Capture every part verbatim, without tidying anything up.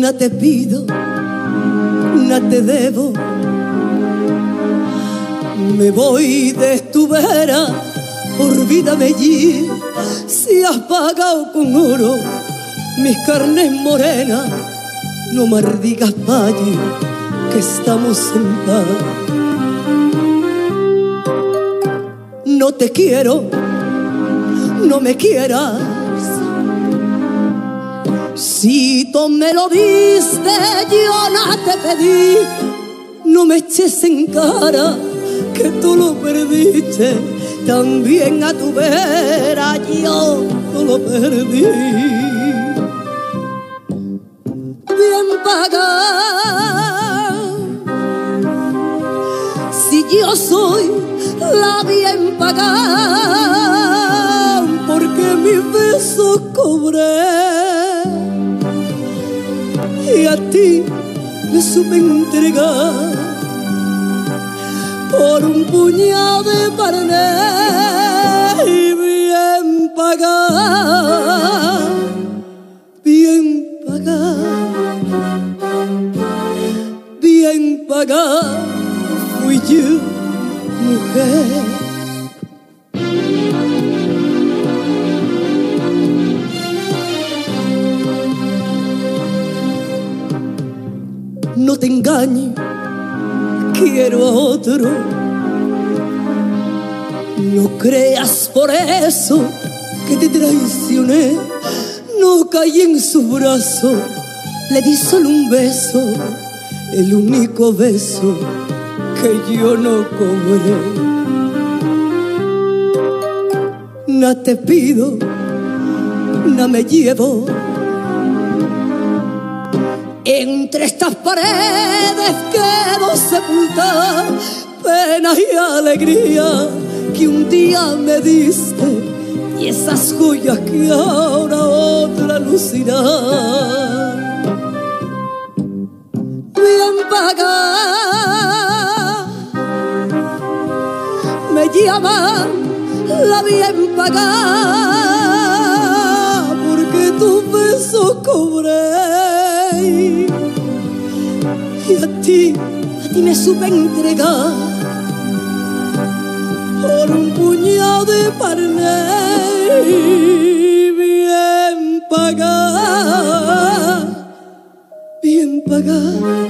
no te pido, no te debo. Me voy de tu vera, olvídame allí. Si has pagado con oro mis carnes morenas, no me digas valle que estamos en paz. No te quiero, no me quieras. Si tú me lo diste, yo no te pedí. No me eches en cara que tú lo perdiste. También a tu vera yo no lo perdí. Bien pagada, si yo soy la bien pagada, porque mis besos cobré y a ti me supe entregar por un puñado de carne y bien pagada, bien pagada, bien pagada fui yo, mujer. No te engañes, quiero a otro. No creas por eso que te traicioné. No caí en su brazo, le di solo un beso, el único beso que yo no cobré. No te pido, no me llevo. Entre estas paredes quedo sepultada, pena y alegría que un día me diste, y esas joyas que ahora otra lucirá. Bien pagada, me llaman la bien pagada, porque tus besos cobré. Y a ti, a ti me supe entregar por un puñado de carne bien pagada, bien pagada,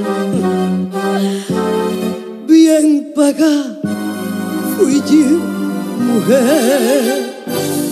bien pagada fui yo, mujer.